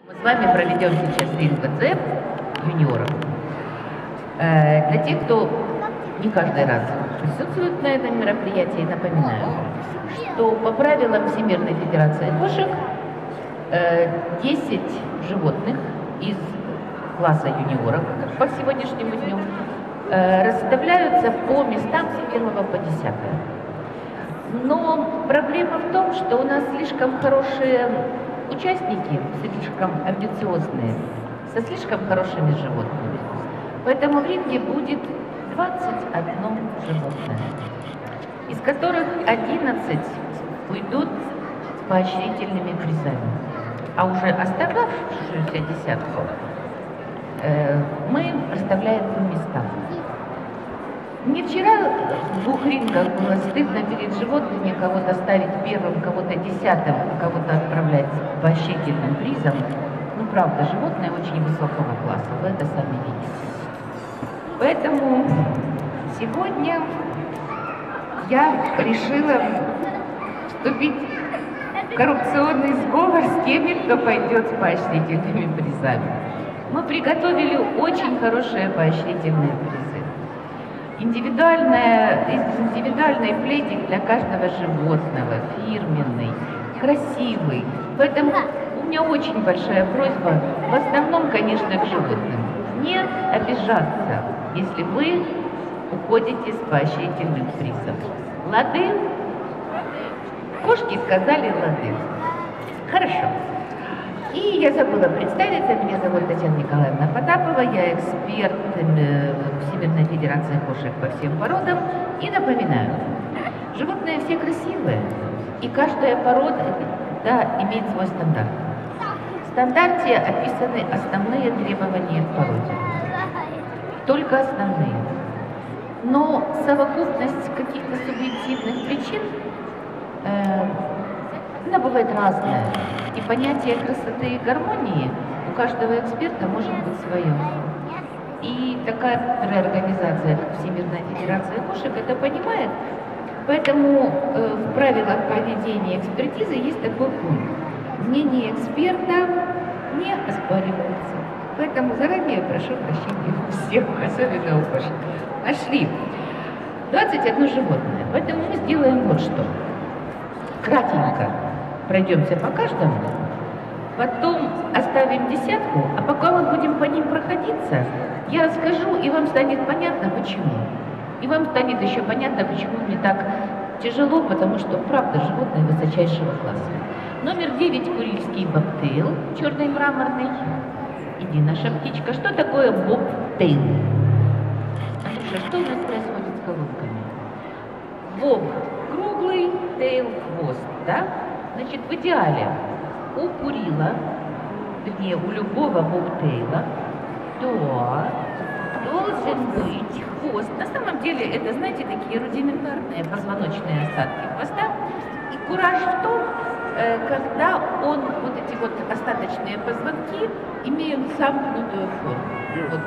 Мы с вами проведем сейчас ринг-ВЦ юниоров. Для тех, кто не каждый раз присутствует на этом мероприятии, напоминаю, что по правилам Всемирной Федерации кошек 10 животных из класса юниоров по сегодняшнему дню расставляются по местам с 1 по 10. Но проблема в том, что у нас слишком хорошие участники, слишком амбициозные, со слишком хорошими животными. Поэтому в ринге будет 21 животное, из которых 11 уйдут с поощрительными призами. А уже остававшуюся десятку мы расставляем по местам. Мне вчера в 2 рингах было стыдно перед животными кого-то ставить первым, кого-то 10-м, кого-то отправлять с поощрительным призом. Ну, правда, животные очень высокого класса, вы это сами видите. Поэтому сегодня я решила вступить в коррупционный сговор с теми, кто пойдет с поощрительными призами. Мы приготовили очень хорошие поощрительные призы. Индивидуальный пледик для каждого животного, фирменный, красивый. Поэтому у меня очень большая просьба, в основном, конечно, к животным, не обижаться, если вы уходите с поощрительным призом. Лады? Кошки сказали лады. Хорошо. И я забыла представиться, меня зовут Татьяна Николаевна Потапова, я эксперт Всемирной Федерации кошек по всем породам. И напоминаю, животные все красивые, и каждая порода имеет свой стандарт. В стандарте описаны основные требования к породе, только основные. Но совокупность каких-то субъективных причин, она бывает разная. И понятие красоты и гармонии у каждого эксперта может быть свое. И такая организация, как Всемирная Федерация кошек, это понимает. Поэтому в правилах проведения экспертизы есть такой пункт. Мнение эксперта не оспаривается. Поэтому заранее прошу прощения у всех, особенно у кошек. Пошли. 21 животное. Поэтому мы сделаем вот что. Кратенько пройдемся по каждому, потом оставим десятку, а пока мы будем по ним проходиться, я расскажу, и вам станет понятно, почему. И вам станет еще понятно, почему мне так тяжело, потому что, правда, животные высочайшего класса. Номер 9 курильский бобтейл, черный мраморный. Иди, наша птичка. Что такое бобтейл? Андрюша, что у нас происходит с колонками? Боб круглый, тейл хвост, да? Значит, в идеале у Курила, вернее, у любого бобтейла, должен быть хвост. На самом деле, это, знаете, такие рудиментарные позвоночные остатки хвоста. И кураж в том, когда вот эти вот остаточные позвонки имеют замкнутую форму.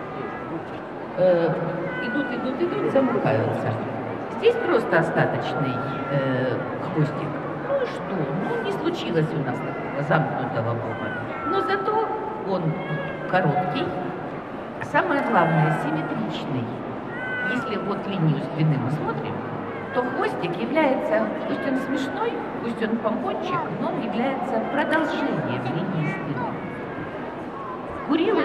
Вот. Идут, замыкаются. Здесь просто остаточный хвостик. Ну и что? Ну не случилось у нас такого замкнутого боба. Но зато он короткий, а самое главное, симметричный. Если вот линию спины мы смотрим, то хвостик является, пусть он смешной, пусть он помпончик, но он является продолжением линии спины. Курила?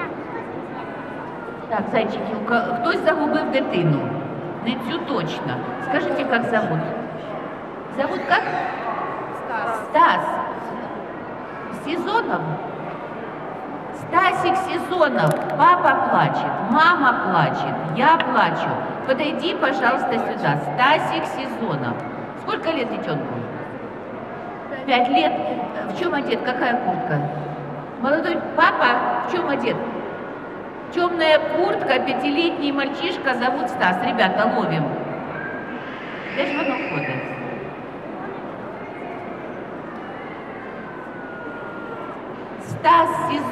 Так, зайчики, хтось загубив дитину. Не цю точно. Скажите, как зовут? Зовут как? Стас. Сезонов? Стасик Сезонов. Папа плачет, мама плачет, я плачу. Подойди, пожалуйста, сюда. Стасик Сезонов. Сколько лет детенку? 5 лет. В чем одет? Какая куртка? Молодой папа, в чем одет? Темная куртка, 5-летний мальчишка, зовут Стас. Ребята, ловим. Де ж воно ходить? Стас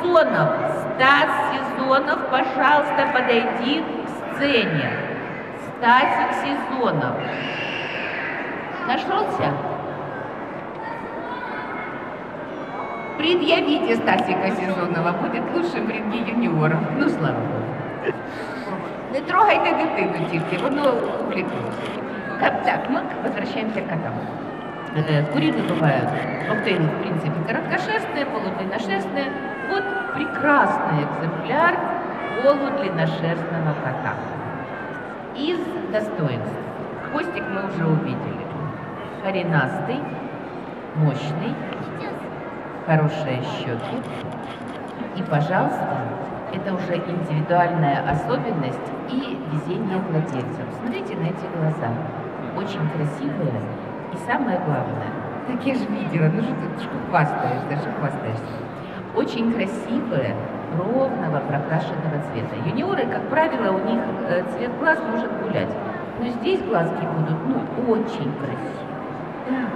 Сезонов, пожалуйста, подойди к сцене. Стасик Сезонов. Нашелся? Предъявите Стасика Сезонова, будет лучшим в ринге юниоров. Ну, слава Богу. Не трогайте дитину тільки, воно увлекло. Так, мы возвращаемся к котам. Куриные бывают, коктейли, в принципе, короткошерстные, полудлинношерстные. Вот прекрасный экземпляр полудлинношерстного кота. Из достоинств. Хвостик мы уже увидели. Коренастый, мощный, хорошие щеки. И, пожалуйста, это уже индивидуальная особенность и везение владельцев. Смотрите на эти глаза. Очень красивые. И самое главное, так я же видела, ну что хвастаешь, даже хвастаешься. Очень красивые, ровного прокрашенного цвета. Юниоры, как правило, у них цвет глаз может гулять. Но здесь глазки будут, ну, очень красивые.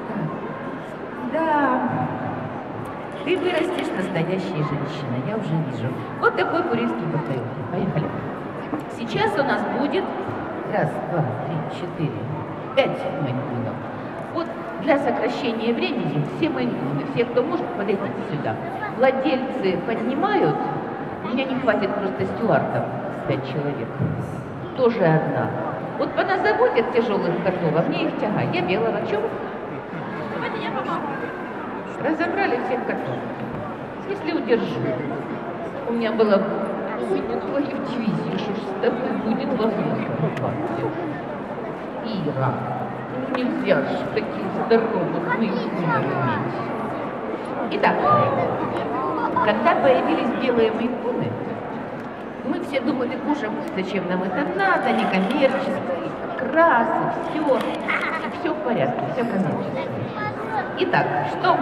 Да. Ты вырастешь настоящей женщиной, я уже вижу. Вот такой курильский бутылок. Поехали. Сейчас у нас будет 1, 2, 3, 4, 5 мейн-кунов. Вот для сокращения времени все мейн-куны, все, кто может, подойдите сюда. Владельцы поднимают, у меня не хватит просто стюардов, 5 человек. Тоже одна. Вот поназаводят тяжелых котов, а мне их тягать. Я белого. Чего? Давайте я помогу. Разобрали всех котов. Если удержу. У меня было, ой, ну твою дивизию, что ж с тобой будет возможно. Ира, ну нельзя же таких здоровых мейн-кунов иметь. Итак, когда появились белые мейн-куны, мы все думали, боже, зачем нам это надо, некоммерческое, красы, все в порядке, все коммерческое. Итак, что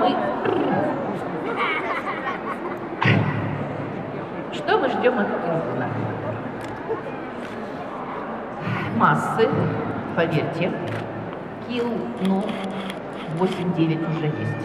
мы ждем от мейн-куна? Массы, поверьте, килл, ну, 8-9 уже есть.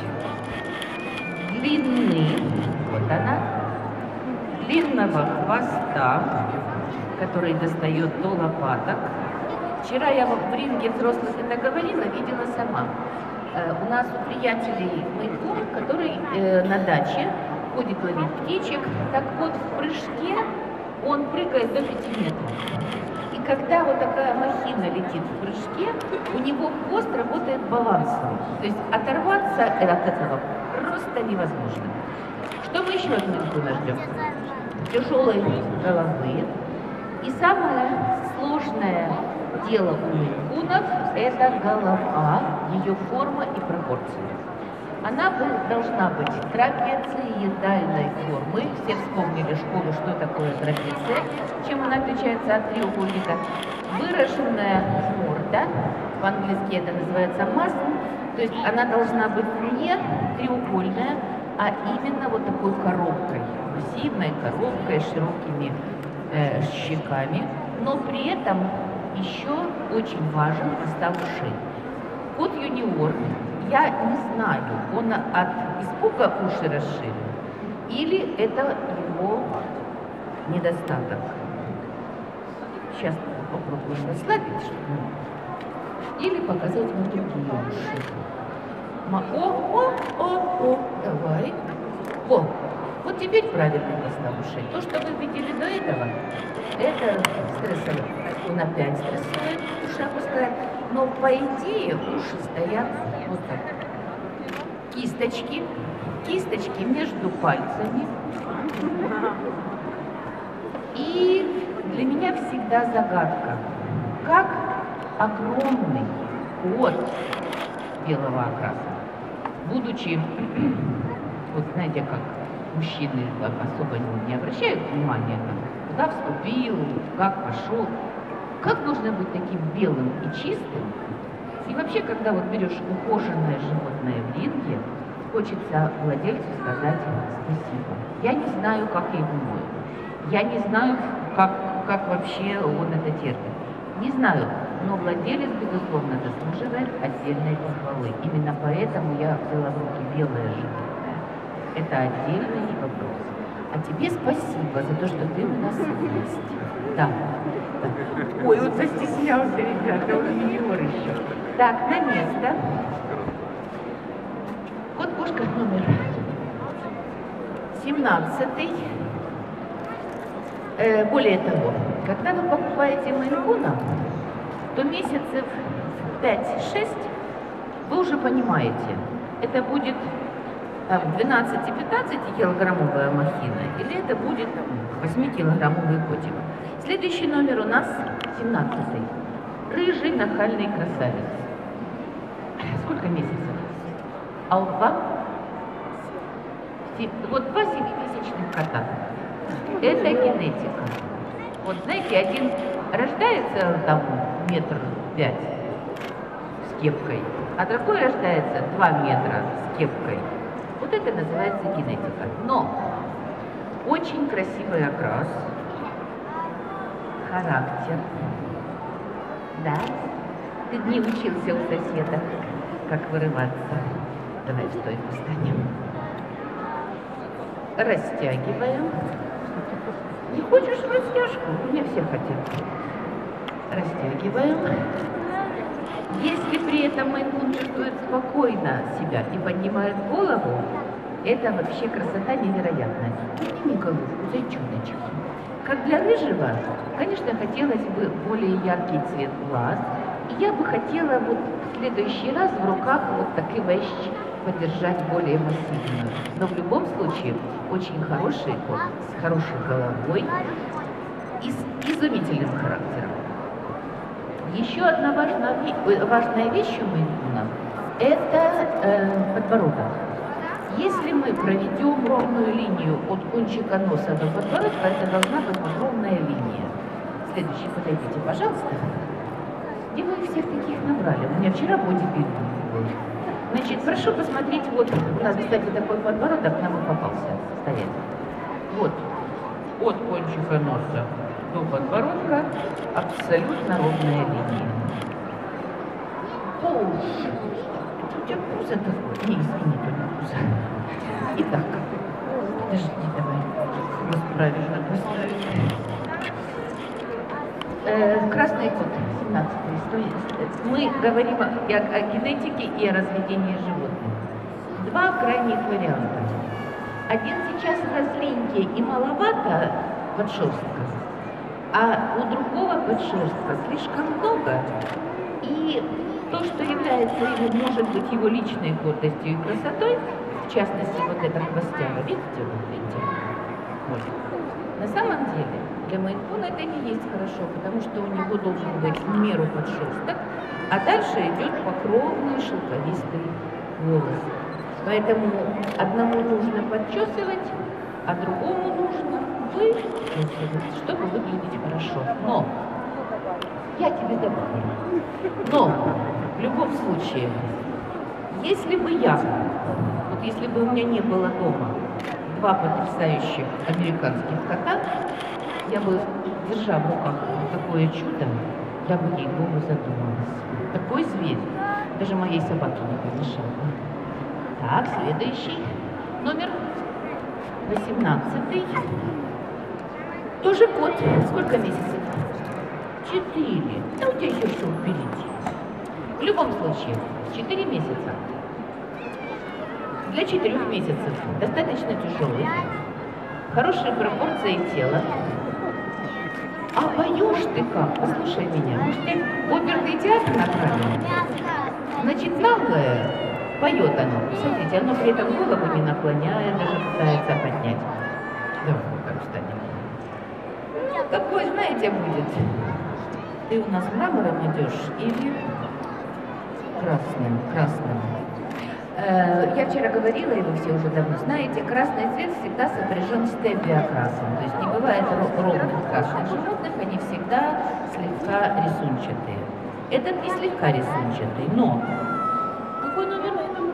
Длины, вот она, длинного хвоста, который достает до лопаток. Вчера я в ринге взрослых это говорила, видела сама. У нас у приятелей мейн-кун, который на даче ходит ловить птичек. Так вот, в прыжке он прыгает до 5 метров. И когда вот такая махина летит в прыжке, у него хвост работает балансом. То есть оторваться от этого просто невозможно. Что мы еще от мейн-куна ждем? Тяжелые головы. И самое сложное дело у мейн-кунов – это голова, ее форма и пропорции. Она должна быть трапециидальной формы. Все вспомнили школу, что такое трапеция, чем она отличается от треугольника. Выраженная морда, по-английски это называется маск, то есть она должна быть не треугольная, а именно вот такой коробкой, массивной коробкой с широкими щеками, но при этом еще очень важен состав ушей. Кот юниор, я не знаю, он от испуга уши расширил или это его недостаток. Сейчас попробую расслабить, или показать вам другие уши. Давай. Вот теперь правильный состав ушей. То, что вы видели до этого, это стрессовый. Он опять стрессует, уши опускает. Но по идее уши стоят вот так. Кисточки между пальцами. И для меня всегда загадка, как огромный кот белого окраса, будучи, вот знаете, как мужчины особо не обращают внимания, куда вступил, как пошел, как нужно быть таким белым и чистым. И вообще, когда вот берешь ухоженное животное в ринге, хочется владельцу сказать спасибо. Я не знаю, как я его мою. Я не знаю, как вообще он это терпит. Не знаю, но владелец, безусловно, заслуживает отдельной похвалы. Именно поэтому я взяла в руки белое животное. Это отдельный вопрос. А тебе спасибо за то, что ты у нас есть. Да. Ой, он застеснялся, ребята, он юниор еще. Так, на место. Вот кошка номер 17-й. Более того, когда вы покупаете мейн-куна, то месяцев 5-6 вы уже понимаете, это будет 12-15 килограммовая махина или это будет 8-килограммовый котик. Следующий номер у нас 17-й. Рыжий нахальный красавец. Сколько месяцев? Алба. Вот 2 7-месячных кота. Это генетика. Вот знаете, один рождается там 1,5 метра с кепкой, а другой рождается 2 метра с кепкой. Вот это называется генетика. Но очень красивый окрас, характер. Да? Ты не учился у соседа, как вырываться. Давай в стойку встанем. Растягиваем. Не хочешь в растяжку? У меня все хотят. Растягиваем. Если при этом мейн-кун чувствует спокойно себя и поднимает голову, это вообще красота невероятная. Подними голову, зайчоночек. Как для рыжего, конечно, хотелось бы более яркий цвет глаз. И я бы хотела вот в следующий раз в руках вот такую вещь подержать более массивную. Но в любом случае очень хороший кот, с хорошей головой и с изумительным характером. Еще одна важная вещь у мейн-куна – это подбородок. Если мы проведем ровную линию от кончика носа до подбородка, это должна быть ровная линия. Следующий, подойдите, пожалуйста. Где вы всех таких набрали? У меня вчера бодибилдинг был. Значит, прошу посмотреть, вот у нас, кстати, такой подбородок нам и попался стоять. Вот, от кончика носа до подбородка абсолютно ровная линия. Уши. У тебя пузо такое. Не, извини, только пузо. Итак, подожди, давай. Вот правильно поставить. Красный кот, 17-й. Мы говорим о генетике и о разведении животных. Два крайних варианта. Один сейчас разленький и маловато подшерстка, а у другого подшерстка слишком много. И то, что является его, может быть, его личной гордостью и красотой, в частности, вот эта хвостяга, видите, вот. На самом деле, для мейн-куна это не есть хорошо, потому что у него должен быть в меру подшерсток, а дальше идет покровный шелковистый волос. Поэтому одному нужно подчесывать, а другому нужно вычесывать, чтобы выглядеть хорошо. Но я тебе добавлю. Но в любом случае, если бы я, вот если бы у меня не было дома два потрясающих американских кота, я бы, держа в руках такое чудо, я бы, ей-богу, задумалась. Такой зверь даже моей собаке не помешал. Так, следующий номер 18-й. Тоже кот. Сколько месяцев? 4. Да у тебя еще все впереди. В любом случае, 4 месяца. Для 4 месяцев достаточно тяжелый, хорошие пропорции тела. А поешь ты как? Послушай меня. Может, ты оперный театр направил? Значит, наглое поет оно. Смотрите, оно при этом голову не наклоняет, даже пытается поднять. Давай, как встанем. Ну, какой, знаете, будет? Ты у нас мрамором идешь или красным? Красным. Я вчера говорила, и вы все уже давно знаете, красный цвет всегда сопряжен с стевиокрасом. То есть не бывает ровных красных животных, они всегда слегка рисунчатые. Этот не слегка рисунчатый, но... Какой номер?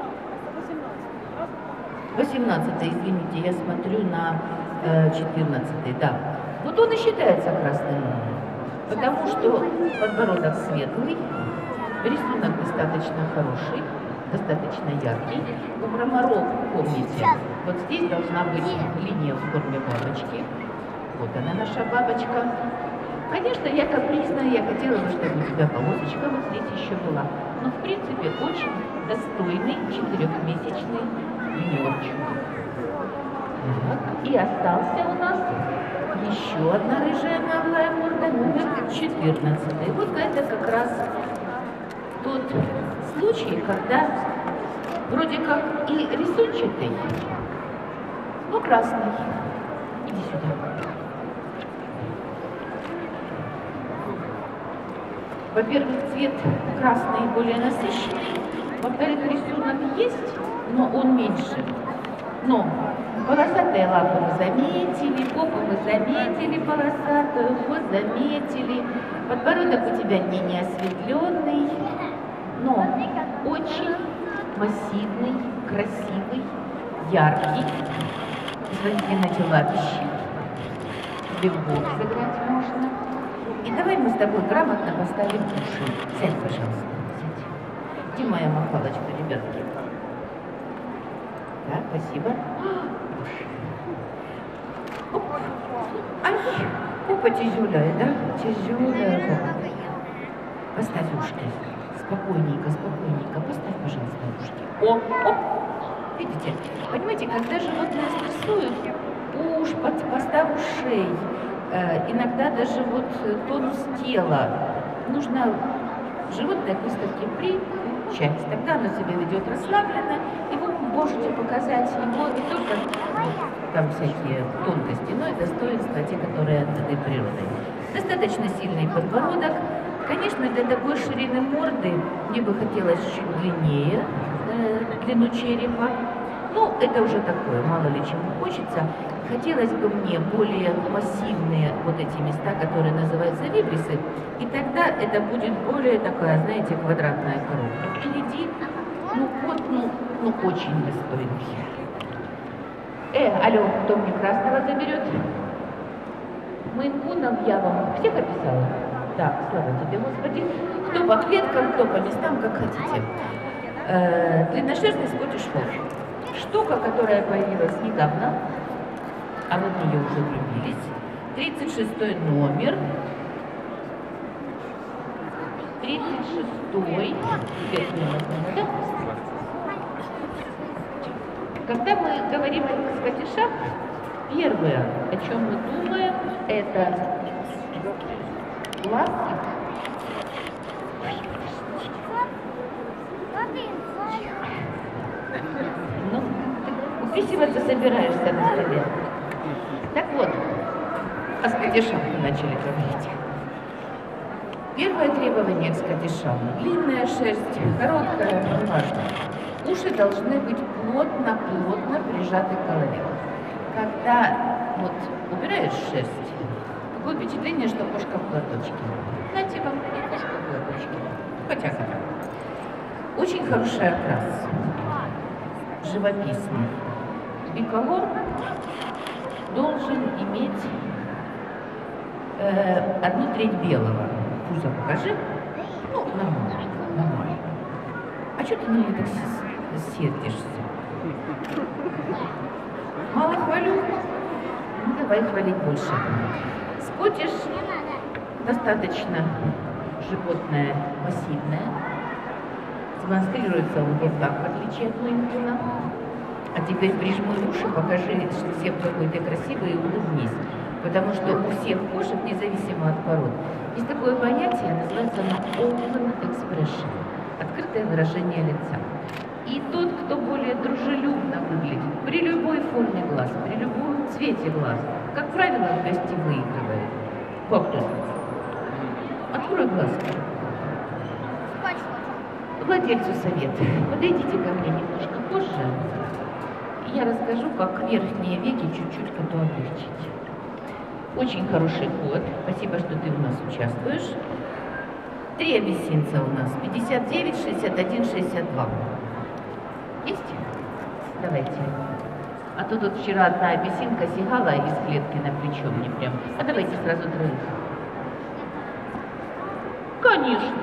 18-й, извините, я смотрю на 14-й, да. Вот он и считается красным, потому что подбородок светлый, рисунок достаточно хороший, достаточно яркий. У мраморов, помните, вот здесь должна быть линия в форме бабочки. Вот она, наша бабочка. Конечно, я капризная, я хотела бы, чтобы у тебя полосочка вот здесь еще была. Но, в принципе, очень достойный 4-месячный юниорчик. Так, и остался у нас еще одна рыжая наглая морда, номер 14. Вот это как раз тот случай, когда вроде как и рисунчатый, но красный. Иди сюда. Во-первых, цвет красный более насыщенный. Во-вторых, рисунок есть, но он меньше. Но полосатые лапы мы заметили, попу мы заметили полосатую, хвост заметили. Подбородок у тебя не осветленный, но очень массивный, красивый, яркий. Смотрите на те лапищи. Бибок сыграть можно. И давай мы с тобой грамотно поставим уши. Сядь, пожалуйста, сядь. Где моя махалочка, ребятки? Да, спасибо. Оп. Ай, попа тяжелая, да? Тяжелая. Поставь ушки. Спокойненько, спокойненько. Поставь, пожалуйста, ушки. О, оп. Видите? Понимаете, когда животное стрессует, постав ушей, иногда даже вот тонус тела нужно животное к выставке приучать. Тогда оно себя ведет расслабленно, и вы можете показать его не только там всякие тонкости, но и достоинства, те, которые от этой природы. Достаточно сильный подбородок. Конечно, для такой ширины морды мне бы хотелось чуть длиннее длину черепа. Ну, это уже такое, мало ли чему хочется. Хотелось бы мне более массивные вот эти места, которые называются вибрисы, и тогда это будет более такая, знаете, квадратная коробка. Впереди, ну вот, ну очень достойный. Алло, кто мне красного заберет? Мейн-кунов я вам всех описала? Так, слава тебе, Господи. Кто по клеткам, кто по местам, как хотите. Длинношерстный скоттиш фолд. Штука, которая появилась недавно, а мы в нее уже влюбились. 36 номер. 36-й. Да? Когда мы говорим о скотишах, первое, о чем мы думаем, это глаз. Ну, уписываться собираешься на столе. Так вот, о скотишах мы начали говорить. Первое требование к скотишам. Длинная шерсть, короткая, важно. Уши должны быть плотно прижаты к голове. Когда вот убираешь шерсть, такое впечатление, что кошка в платочке. Знаете, вам не кошка в платочке. Хотя как. Очень хороший окрас. Живописный. Биколор должен иметь 1/3 белого. Пузо покажи. Ну, нормально. А что ты на меня так сердишься? Мало хвалю? Ну, давай хвалить больше. Скоттиш достаточно животное массивное. Демонстрируется он вот так, в отличие от мейн-куна. А теперь прижму уши, покажи всем, какой ты красивый, и улыбнись. Потому что у всех кошек, независимо от пород, есть такое понятие, называется оно open expression, открытое выражение лица. И тот, кто более дружелюбно выглядит, при любой форме глаз, при любом цвете глаз, как правило, в гости выигрывает. Как ты? Открой глазки. Владельцу совет. Подойдите ко мне немножко позже. Я расскажу, как верхние веки чуть-чуть потом облегчить. Очень хороший ход. Спасибо, что ты у нас участвуешь. 3 абиссинца у нас. 59, 61, 62. Есть? Давайте. А то тут вчера одна абиссинка сигала из клетки на плечо мне прям. А давайте сразу троих. Конечно.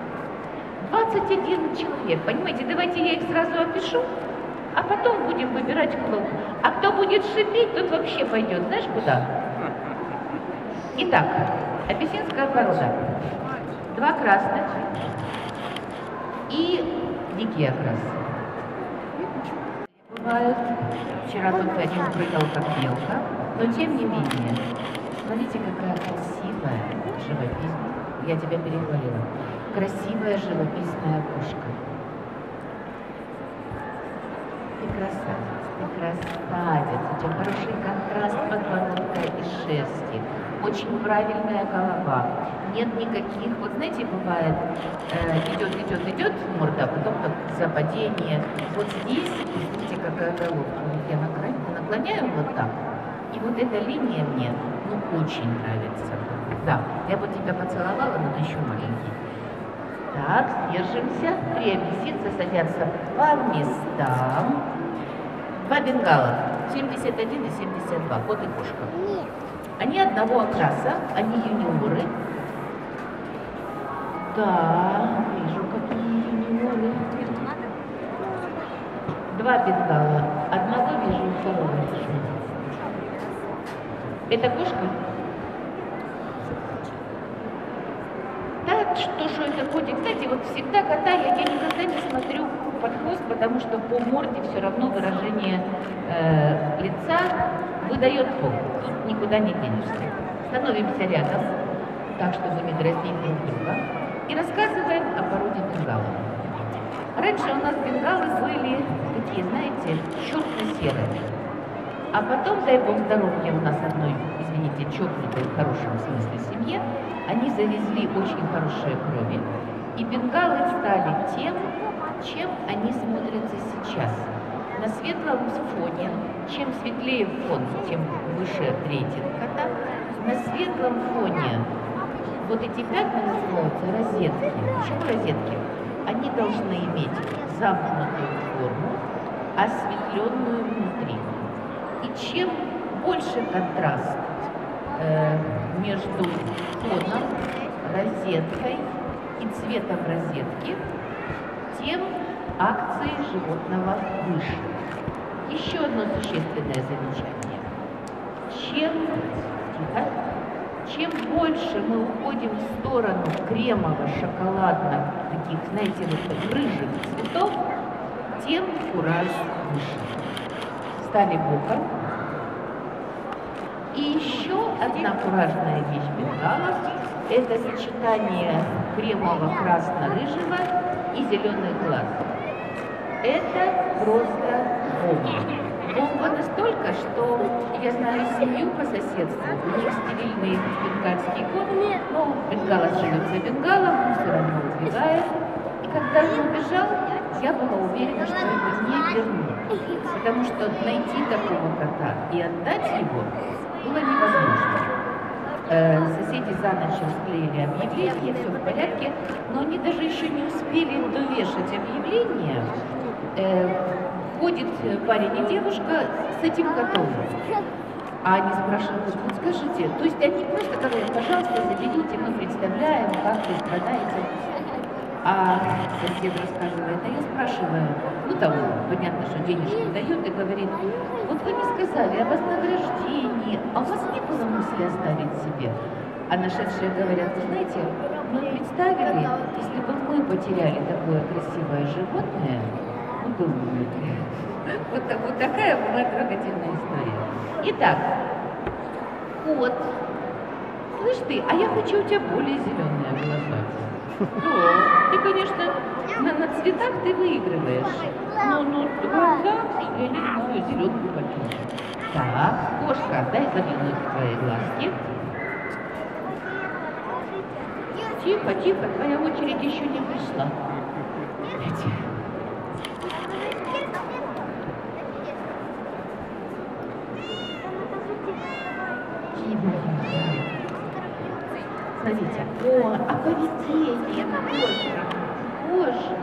21 человек. Понимаете, давайте я их сразу опишу, а потом будем выбирать кто. А кто будет шипеть, тот вообще пойдет. Знаешь куда? Итак, апельсинская порода. 2 красных и дикий окрас. бывают. Вчера только один прыгал как белка, но тем не менее. Смотрите, какая красивая живописная. Я тебя перехвалила. Красивая живописная кошка. Ты красавец, ты красавец. У тебя хороший контраст подбородка и шерсти. Очень правильная голова. Нет никаких, вот знаете, бывает, идет морда, а потом как западение. Вот здесь, видите, какая головка. Я наклоняю вот так. И вот эта линия мне, ну, очень нравится. Да, я бы тебя поцеловала, но ты еще маленький. Так, держимся. 3 абиссинца садятся по местам. 2 бенгала, 71 и 72, кот и кошка. Они одного окраса, они юниоры. Да, вижу, какие юниоры. 2 бенгала, одного вижу, второго вижу. Это кошка? Да, что это котик? Кстати, вот всегда кота я никогда не смотрю под хвост, потому что по морде все равно выражение лица выдает пол. Тут никуда не денешься. Становимся рядом, так, чтобы не дразнить друг друга, и рассказываем о породе бенгалов. Раньше у нас бенгалы были такие, знаете, черно-серые. А потом, дай бог здоровья, у нас одной, извините, чокнутой в хорошем смысле семье, они завезли очень хорошие крови. И бенгалы стали тем, чем они смотрятся сейчас. На светлом фоне, чем светлее фон, тем выше рейтинг кота. На светлом фоне вот эти пятна называются розетки. Почему розетки? Они должны иметь замкнутую форму, осветленную внутри. И чем больше контраст между фоном, розеткой и цветом розетки, тем акции животного выше. Еще одно существенное замечание. Чем больше мы уходим в сторону кремово-шоколадных, таких, знаете, вот рыжих цветов, тем кураж выше. Стали боком. И еще одна куражная вещь бенгалов – это сочетание кремово-красно-рыжего и зеленых глаз. Это просто бомба. Бомба настолько, что я знаю семью по соседству, у них стерильный бенгальский кот, но бенгал остается бенгалом, он все равно убегает. И когда он убежал, я была уверена, что его не вернут, потому что найти такого кота и отдать его было невозможно. Соседи за ночь расклеили объявление, все в порядке, но они даже еще не успели довешать объявление. Ходит парень и девушка с этим котом. А они спрашивают, вот скажите, то есть они просто говорят, пожалуйста, заберите, мы представляем, как вы страдаете. А сосед рассказывает, а я спрашиваю, ну того, понятно, что денежку дают, и говорит, вот вы не сказали о вознаграждении, а у вас не было мысли оставить себе? А нашедшие говорят, вы знаете, мы представили, если бы мы потеряли такое красивое животное, мы бы умерли. Вот такая была трогательная история. Итак, кот. Слышь ты, а я хочу у тебя более зеленые глаза. Да, ты, конечно, на цветах ты выигрываешь. Но глаза, я не знаю, зеленые потом. Так, кошка, дай заглянуть в твои глазки. Тихо, тихо, твоя очередь еще не пришла. Смотрите, а поведение, боже,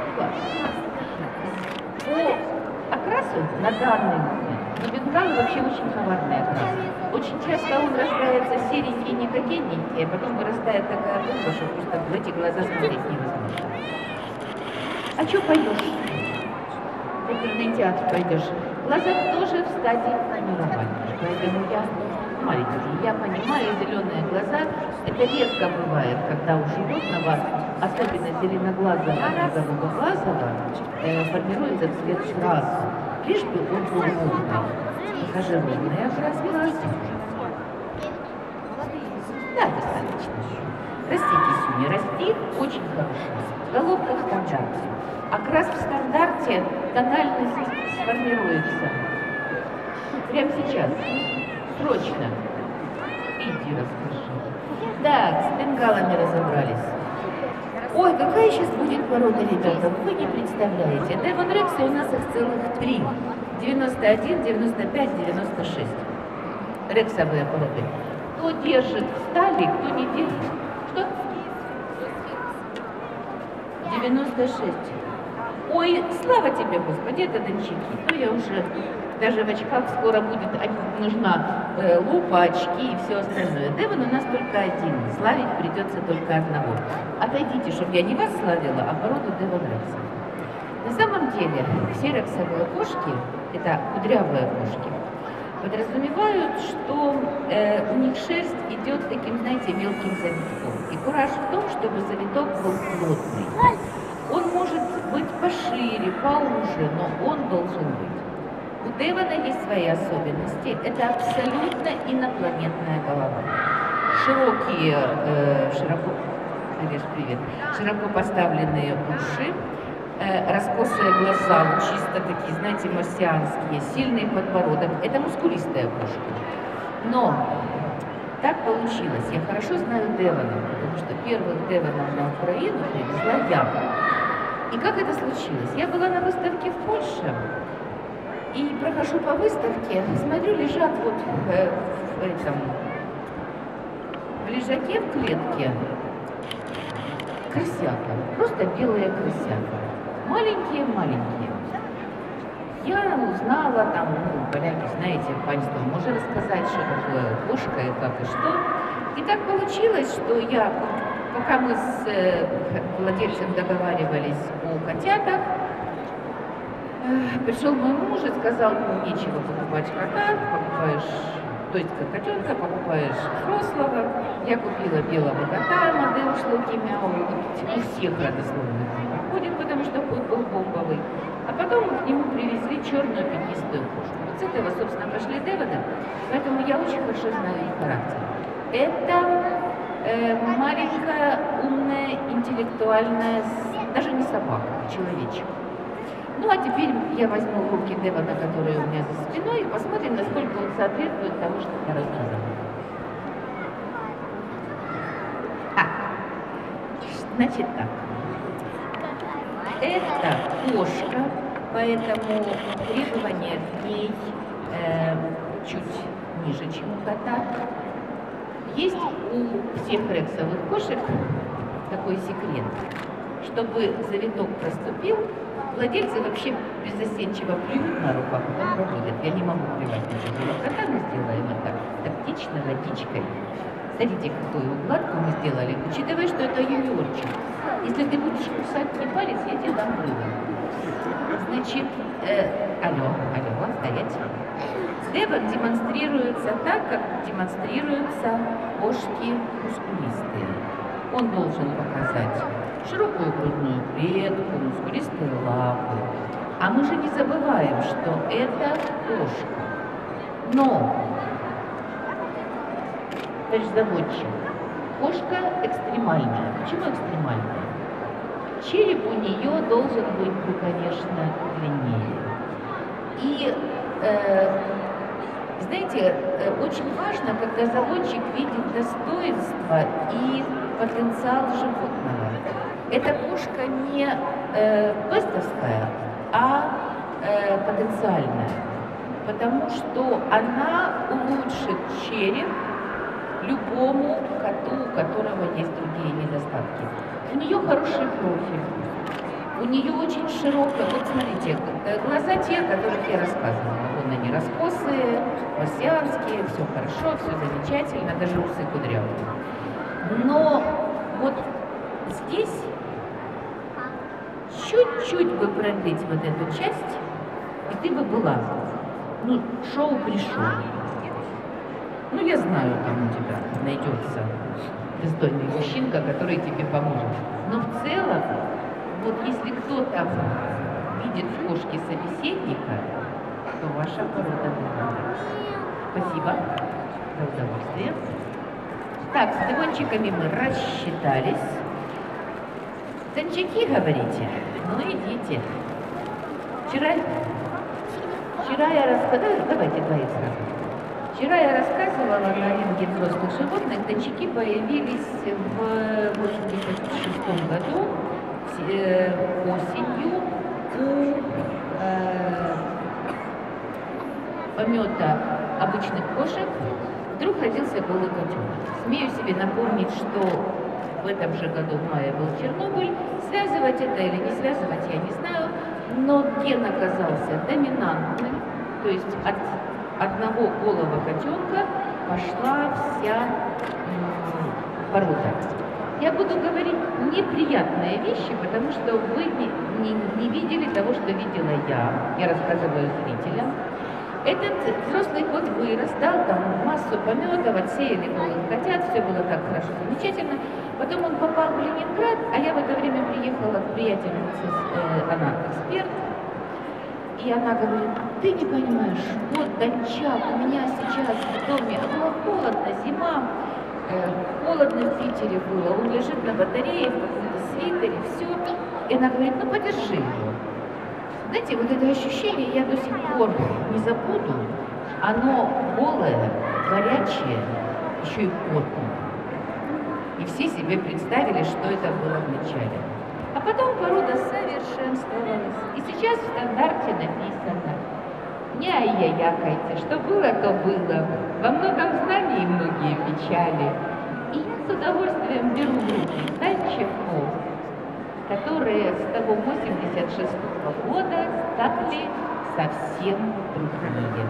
по окрасу на данный момент, но бенгалы вообще очень коварный окрас. Очень часто он рождается серенький, не кокетненький, а потом вырастает такая бомба, что просто в эти глаза смотреть невозможно. А что пойдешь? В оперный театр пойдешь. Глаза тоже в стадии формирования, поэтому я понимаю, зеленые глаза, это редко бывает, когда у животного, особенно зеленоглазого или голубоглазого, формируется цвет сразу. лишь бы он был ровный. Покажи ровный окрас глаз. Да, достаточно. Расти, Кисюня, расти очень хорошо. Головка в стандарте. Окрас в стандарте, тональность сформируется. Прямо сейчас. Срочно. Иди расскажи. Так, с бенгалами разобрались. Ой, какая сейчас будет порода, ребята, вы не представляете. Девон Рексы у нас их целых 3. 91, 95, 96. Рексовые породы. Кто держит в стали, кто не держит. Что? 96. Ой, слава тебе, Господи, это дончики. То я уже даже в очках скоро будет нужна лупа, очки и все остальное. Девон у нас только один. Славить придется только одного. Отойдите, чтобы я не вас славила, а породу Девон Рекса. На самом деле, все рексовые кошки, это кудрявые кошки, подразумевают, что у них шерсть идет таким, знаете, мелким завитком. И кураж в том, чтобы завиток был плотный. Он может быть пошире, поуже, но он должен быть. У Девона есть свои особенности. Это абсолютно инопланетная голова. Широкие, широко поставленные уши, раскосые глаза, чисто такие, знаете, марсианские, сильный подбородок. Это мускулистая кошка. Но так получилось. Я хорошо знаю Девона, потому что первых Девонов на Украину привезла я. И как это случилось? Я была на выставке в Польше, и прохожу по выставке, смотрю, лежат вот в лежаке в клетке крысята, просто белые крысята, маленькие-маленькие. Я узнала, там, поляки, знаете, панство, можно рассказать, что такое кошка и как и что. И так получилось, что я, пока мы с владельцем договаривались о котятах, пришел мой муж и сказал, ну, нечего покупать кота, покупаешь, то есть котенка, покупаешь взрослого. Я купила белого кота, модель Шлоки Мяу, у всех родословных проходит, потому что кот был бомбовый. А потом к нему привезли черную пятнистую кошку. Вот с этого, собственно, пошли Девоны, поэтому я очень хорошо знаю их характер. Это маленькая, умная, интеллектуальная, даже не собака, а человечек. Ну, а теперь я возьму в руки Девона, который у меня за спиной, и посмотрим, насколько он соответствует тому, что я рассказала. Значит так. Это кошка, поэтому требования к ней чуть ниже, чем у кота. Есть у всех рексовых кошек такой секрет. Чтобы завиток проступил, владельцы вообще беззастенчиво плюют на руку, а потом проводят. Я не могу плевать на живого кота, мы сделаем это тактично, водичкой. Смотрите, какую укладку мы сделали, учитывая, что это юниорчик. Если ты будешь кусать мне палец, я тебе дам рыбу. Значит, алло, стоять. Девон демонстрируется так, как демонстрируются кошки мускулистые. Он должен показать широкую грудную клетку, мускулистые лапы. А мы же не забываем, что это кошка. Но, товарищ заводчик, кошка экстремальная. Почему экстремальная? Череп у нее должен быть, ну, конечно, длиннее. И, знаете, очень важно, когда заводчик видит достоинство и потенциал животного. Эта кошка не бестовская, а потенциальная, потому что она улучшит череп любому коту, у которого есть другие недостатки. У нее хороший профиль, у нее очень широкая, вот смотрите, глаза те, о которых я рассказывала. Вон они раскосые, марсианские, все хорошо, все замечательно, даже усы кудрявые. Но вот здесь чуть-чуть бы продлить вот эту часть, и ты бы была, ну, шоу пришел. Ну, я знаю, там у тебя найдется достойный мужчинка, который тебе поможет. Но в целом, вот если кто-то видит в кошке собеседника, что ваша порода была. Спасибо за удовольствие. Так, с лимончиками мы рассчитались. Танчаки, говорите? Ну, идите. Вчера я рассказывала, давайте двоих сразу. Вчера я рассказывала на рынке взрослых животных. Танчаки появились в 1986 году, осенью, у помета обычных кошек вдруг родился голый котенок. Смею себе напомнить, что в этом же году в мае был Чернобыль. Связывать это или не связывать, я не знаю, но ген оказался доминантным, то есть от одного голого котенка пошла вся порода. Я буду говорить неприятные вещи, потому что вы не видели того, что видела я. Я рассказываю зрителям. Этот взрослый кот вырос, дал там массу пометов, отсеяли голых котят, все было так хорошо, замечательно. Потом он попал в Ленинград, а я в это время приехала к приятельнице, она эксперт, и она говорит: ты не понимаешь, вот дончак, у меня сейчас в доме, а было холодно, зима, холодно в Питере было, он лежит на батарее, в каком-то свитере, все. И она говорит: ну подержи его. Знаете, вот это ощущение я до сих пор не забуду. Оно голое, горячее, еще и потное. И все себе представили, что это было вначале. А потом порода совершенствовалась. И сейчас в стандарте написано: не ай-яй-якайте, что было, то было. Во многом знании многие печали. И я с удовольствием беру в руки танчаков, которые с того 86-го года стали совсем другие.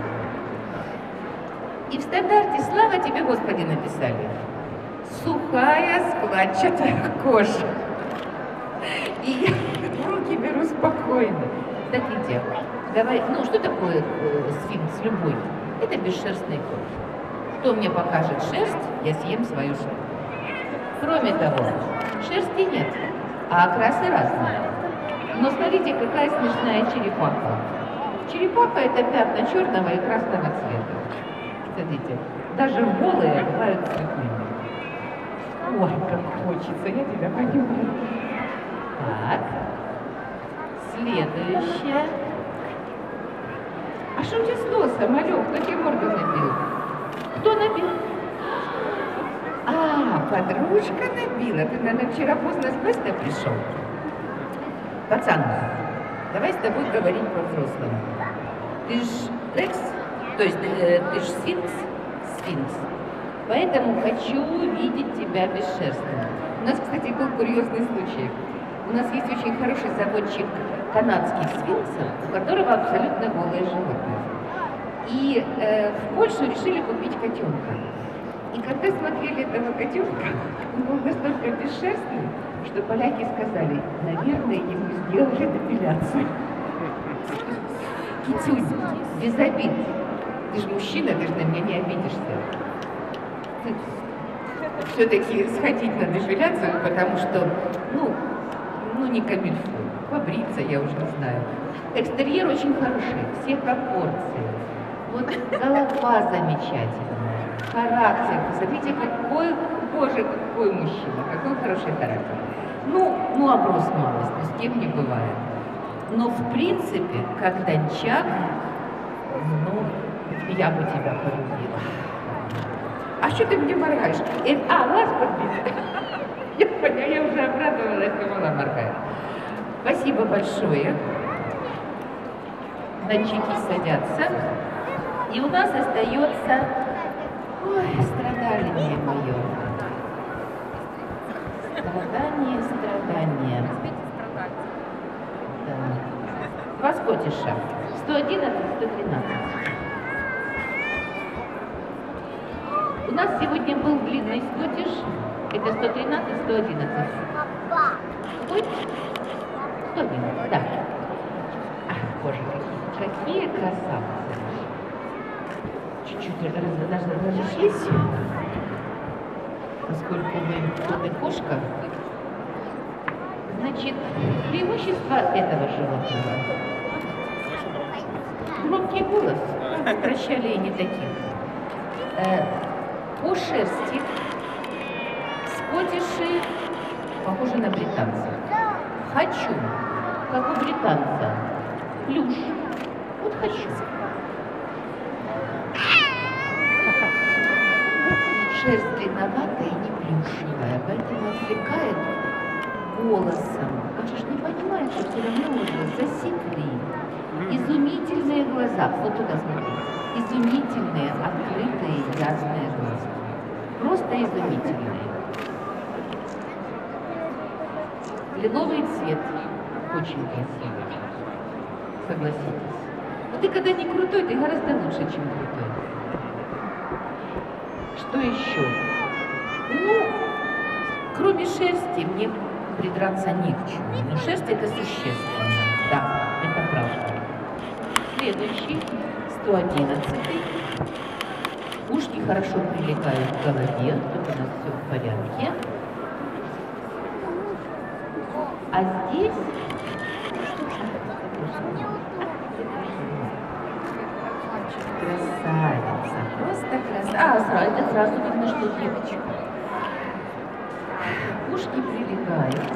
И в стандарте, слава тебе, Господи, написали: сухая складчатая кожа. И я в руки беру спокойно. Смотрите, давай, ну что такое сфинкс любой? Это бесшерстный кот. Кто мне покажет шерсть, я съем свою шерсть. Кроме того, шерсти нет, а окрасы разные. Но смотрите, какая смешная черепаха. Черепаха — это пятна черного и красного цвета. Смотрите, даже голые бывают цветными. Ой, как хочется, я тебя понимаю. Так, следующее. А что у тебя с носом, малек? Кто тебе морду набил? Кто набил? А, подружка набила. Ты, наверное, вчера поздно с квеста пришел. Пацан, давай с тобой говорить по-взрослому. Ты ж Рекс, то есть ты ж сфинкс? Сфинкс. Поэтому хочу видеть тебя бесшерстным. У нас, кстати, был курьезный случай. У нас есть очень хороший заводчик канадских сфинксов, у которого абсолютно голые животные. И в Польшу решили купить котенка. И когда смотрели этого котенка, он был настолько бесшерстный, что поляки сказали: наверное, ему сделали депиляцию. Китюнь, без обид. Ты же мужчина, ты же на меня не обидишься. Все-таки сходить на депиляцию, потому что, ну не камильфо. Побриться, я уже не знаю. Экстерьер очень хороший, все пропорции. Вот голова замечательная, характер. Посмотрите, какой, боже, какой мужчина, какой хороший характер. Ну оброс малость, но с кем не бывает. Но в принципе, как дончак, я бы тебя полюбила. А что ты мне моргаешь? Глаз подбит. Я поняла, я уже обрадовалась, думала, моргаю. Спасибо большое. Дончаки садятся. И у нас остается, ой, страдание мое. Страдание. Да. Два скотиша. 111, 113. У нас сегодня был длинный скотиш. Это 113, 111. Ой, 111, да. Ах, боже, какие красавцы. Чуть-чуть даже разошлись, поскольку вы кот и кошка. Значит, преимущество этого животного. громкий голос. Прощали и не таких. По шерсти скотиши похожи на британцев. Хочу, как у британца, плюш. Вот хочу. Шерсть длинноватая и не плюшевая, поэтому отвлекает голосом. Он же не понимает, что все равно уже засекли. Изумительные глаза. Вот туда смотри. Изумительные, открытые, ясные глаза. Просто изумительные. Лиловый цвет. Очень красивый. Согласитесь. Но ты когда не крутой, ты гораздо лучше, чем крутой. Что еще? Ну, кроме шерсти, мне придраться не к чему. Но шерсть это существенно. Да, это правда. Следующий, 111-й. Ушки хорошо прилегают к голове, тут у нас все в порядке. А здесь... Красавица, просто красавица. Это сразу видно, что девочка. Ушки прилегают.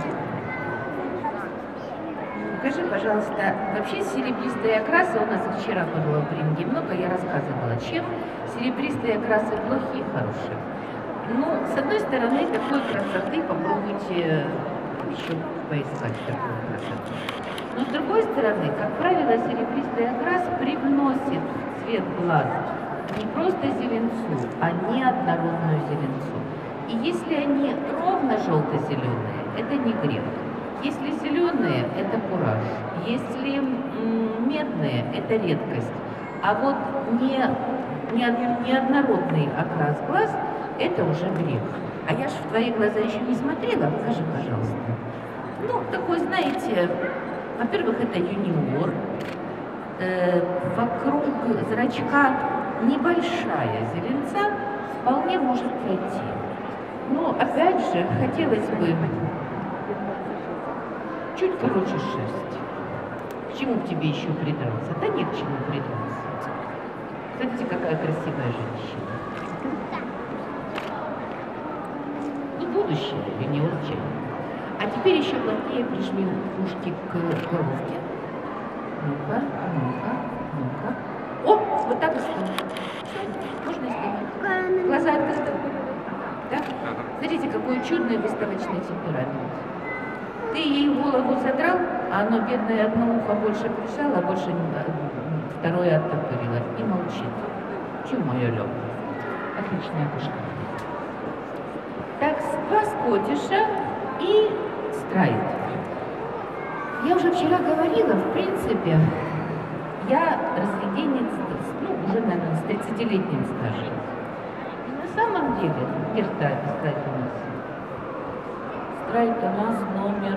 Скажи, пожалуйста, вообще серебристые окрасы, у нас вчера было в Ринге много, я рассказывала, чем серебристые окрасы плохие и хорошие. Ну, с одной стороны, такой красоты попробуйте еще поискать такую красоту. Но с другой стороны, как правило, серебристый окрас привносит цвет глаз не просто зеленцу, а неоднородную зеленцу. И если они ровно желто-зеленые, это не грех. Если зеленые, это кураж. Если медные, это редкость. А вот неоднородный окрас глаз, это уже грех. А я ж в твои глаза еще не смотрела, скажи, пожалуйста. Ну, такой, знаете, во-первых, это юниор. Вокруг зрачка небольшая зеленца вполне может пройти. Но, опять же, хотелось бы чуть короче шерсть. К чему к тебе еще придраться? Да нет к чему придраться. Смотрите, какая красивая женщина. Ну, будущее, юниор чай. А теперь еще плотнее прижми ушки к головке. Ну-ка, ну-ка, ну-ка. О, вот так и стоит. Можно сделать. Глаза открыты. Да? Смотрите, какой чудный выставочный темперамент. Ты ей голову задрал, а оно, бедное, одно ухо больше прижало, а больше второе оттопырило. И молчит. Чего моя легкость? Отличная кошка. Так, два скотиша и страйт. Я уже вчера говорила, в принципе, я разведенец, ну, уже, наверное, с 30-летним стажем. И на самом деле, где страйт у нас? Страйт у нас номер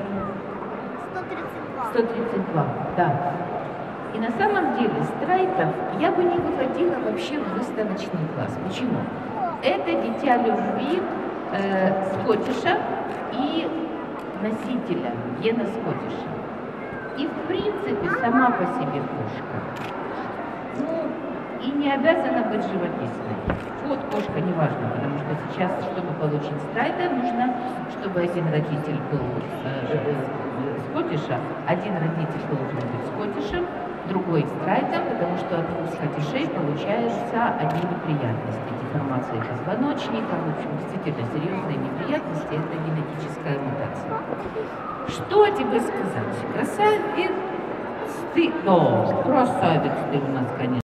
132, да. И на самом деле страйтов я бы не выводила вообще в выставочный класс. Почему? Это дитя любви скотиша и носителя гена скотиша. И в принципе сама по себе кошка. Ну, и не обязана быть живописной. Вот кошка, неважно, потому что сейчас, чтобы получить страйта, нужно, чтобы один родитель был скотиша, один родитель должен быть скотишем, другой страйтом, потому что от двух скотишей получаются одни неприятности. Деформация позвоночника, в общем, действительно серьезные неприятности, это генетическая мутация. Что тебе сказать? Красавец ты, красавец ты у нас, конечно.